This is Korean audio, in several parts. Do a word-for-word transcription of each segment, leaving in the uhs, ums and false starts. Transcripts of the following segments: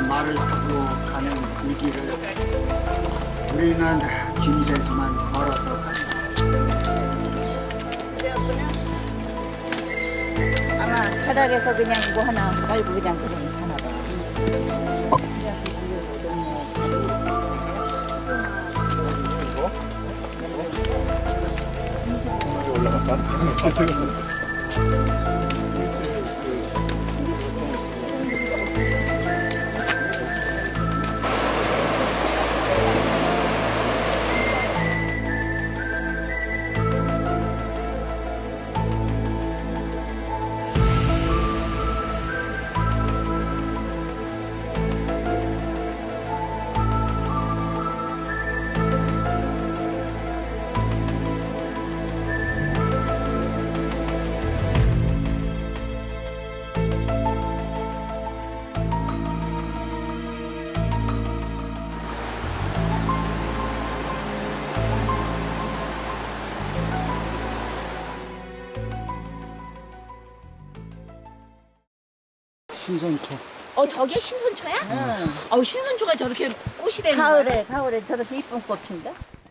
말을 타고 가는 이 길을 우리는 김새지만 걸어서 간다. 아마 바닥에서 그냥 이거 하나 깔고 그냥 그러면 하나 봐. 올라갔다. 신선초. 어, 저게 신선초야? 응. 어, 신선초가 저렇게 꽃이 되는 거야? 가을에 가을에 저렇게 이쁜 꽃 핀다.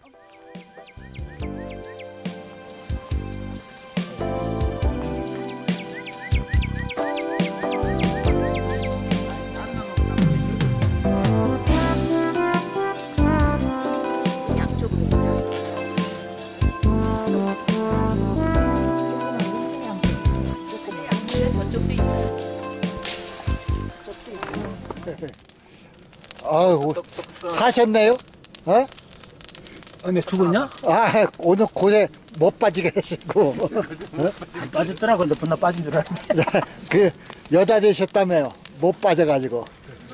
아유, 사셨네요? 어? 어, 내 죽었냐? 아, 오늘 고생 못 빠지게 하시고. 어? 안 빠졌더라고. 근데 분나 빠진 줄 알았네. 그, 여자 되셨다며요. 못 빠져가지고.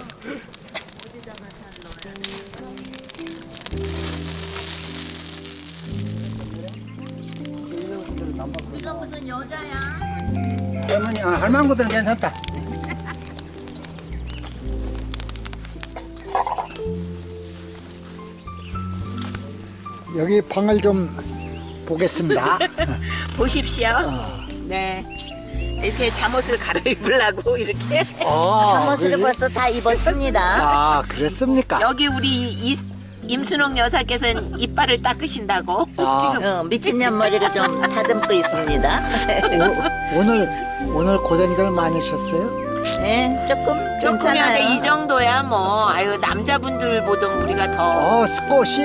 이거 무슨 여자야? 할머니, 아, 할망구들은 괜찮다. 여기 방을 좀 보겠습니다. 보십시오. 어. 네. 이렇게 잠옷을 갈아입으려고 이렇게. 아, 잠옷을 그래? 벌써 다 입었습니다. 아, 그랬습니까? 여기 우리 이, 임순옥 여사께서는 이빨을 닦으신다고. 아. 지금 어, 미친년 머리를 좀 다듬고 있습니다. 오, 오늘, 오늘 고생들 많으셨어요? 예, 조금 조금이 아니라 괜찮아요. 이 정도야 뭐. 아유, 남자분들 보던 우리가 더 어, 스쿼시.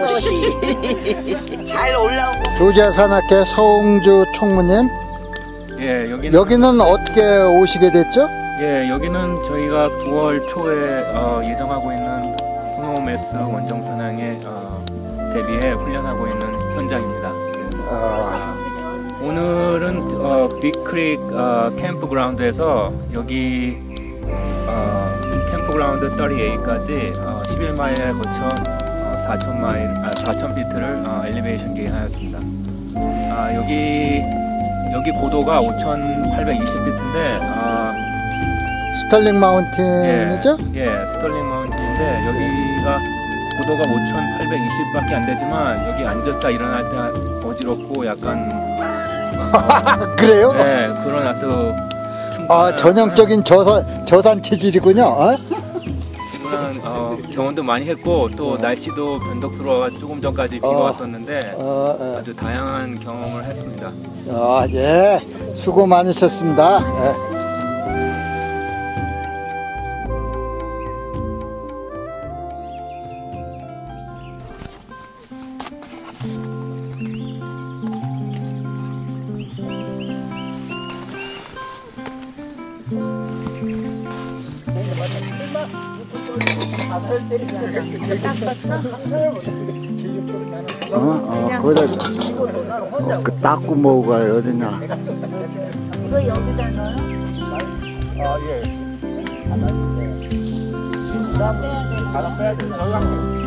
꽃이 잘 올라오고. 조자산악회 서홍주 총무님, 예, 여기는 여기는 어떻게 오시게 됐죠? 예, 여기는 저희가 구월 초에 어, 예정하고 있는 스노우매스 원정 사냥에 어, 대비해 훈련하고 있는 현장입니다. 어, 오늘은 어, 빅크릭 어, 캠프그라운드에서 여기 어, 캠프그라운드 삼십팔까지 어, 십일 마일에 거쳐 어, 사천 마일, 아, 사천 피트를 어, 엘리베이션 게임하였습니다. 아, 여기 여기 고도가 오천팔백이십 피트인데 아, 스털링 마운틴이죠? 예, 예, 스털링 마운틴인데 여기가 고도가 오천팔백이십밖에 안 되지만 여기 앉았다 일어날 때 어지럽고 약간 그래요? 네, 그런 아주 아, 전형적인 저산, 저산 체질이군요. 어? 그런 어, 경험도 많이 했고 또 날씨도 변덕스러워 조금 전까지 비가 어. 왔었는데 어, 어. 아주 다양한 경험을 했습니다. 아, 예. 수고 많으셨습니다. 예. 어, 어, 거기다, 어, 그 닦고 뭐가 어디냐. 이거 여기다 넣어요? 아, 예. 바닥 빼야 돼. 저희가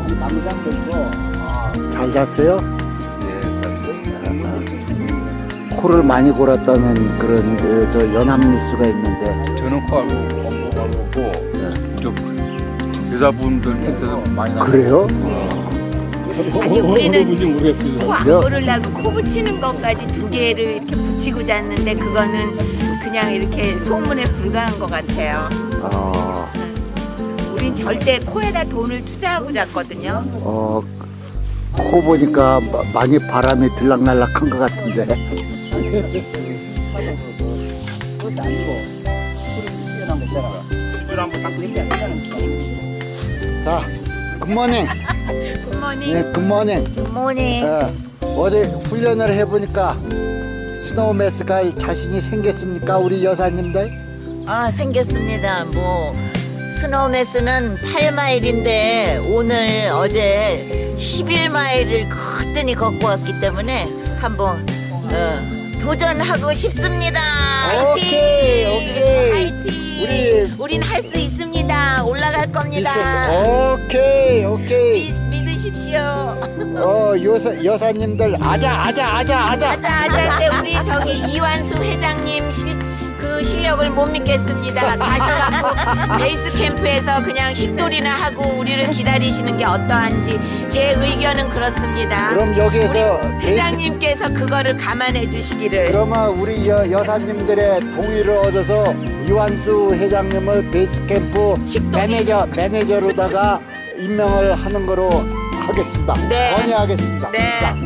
잘 잤어요? 코를 많이 골았다는 그런 그, 저 연합뉴스가 있는데. 저는 코하고 건강하고 좀 여자분들한테도 많이 나. 그래요? 아니 우리는 모르겠어요. 코 안 고르려고 코 붙이는 것까지 두 개를 이렇게 붙이고 잤는데 그거는 그냥 이렇게 소문에 불과한 것 같아요. 아, 우린 절대 코에다 돈을 투자하고 잤거든요. 어, 코 보니까 마- 많이 바람이 들락날락한 것 같은데. 자, 굿모닝. 굿모닝. 네, 굿모닝. 굿모닝. 어, 어제 훈련을 해보니까 스노우매스 갈 자신이 생겼습니까? 우리 여사님들? 아, 생겼습니다. 뭐 스노우매스는 팔 마일인데 오늘 어제 십일 마일을 거뜬히 걷고 왔기 때문에 한번 어, 도전하고 싶습니다. 오케이, 화이팅! 오케이. 화이팅! 우리 우린 할 수 있습니다. 올라갈 겁니다. 있었어. 오케이, 오케이. 믿, 믿으십시오. 어, 여사, 여사님들, 아자, 아자, 아자, 아자. 아자 아자 때 우리 저기 이완수 회장님 실, 그 실력을 못 믿겠습니다. 가셔갖고 베이스 캠프에서 그냥 식돌이나 하고 우리를 기다리시는 게 어떠한지 제 의견은 그렇습니다. 그럼 여기에서 우리 회장님께서 그거를 감안해 주시기를. 그러면 우리 여, 여사님들의 동의를 얻어서 이완수 회장님을 베이스캠프 식도리. 매니저, 매니저로다가 임명을 하는 거로 하겠습니다. 네. 건의하겠습니다. 네. 자,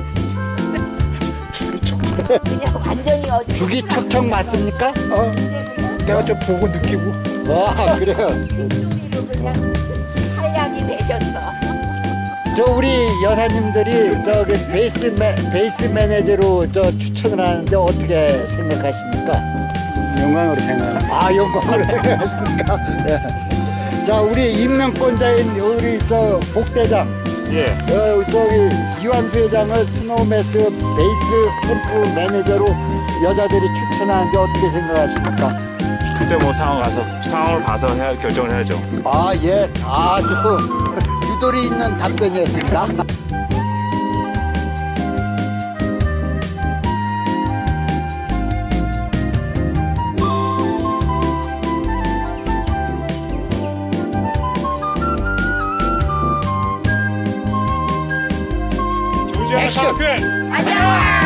그냥 완전히 어디 죽이 척척 맞습니까? 어, 내가 좀 보고 느끼고. 와, 그래요. 그냥 한량이 되셨어. 저 우리 여사님들이 저기 베이스 매, 베이스 매니저로 저 추천을 하는데 어떻게 생각하십니까? 영광으로 생각합니다. 아, 영광으로 생각하십니까? 네. 자, 우리 임명권자인 우리 저 복대장, 예. 어, 저기 이완수 회장을 스노우매스 베이스 캠프 매니저로 여자들이 추천하는데 어떻게 생각하십니까? 그때 뭐 상황 가서 상황을 봐서 해야, 결정을 해야죠. 아, 예, 아주 유도리 있는 답변이었습니다. 조지아 액션! 챔피언! 가자.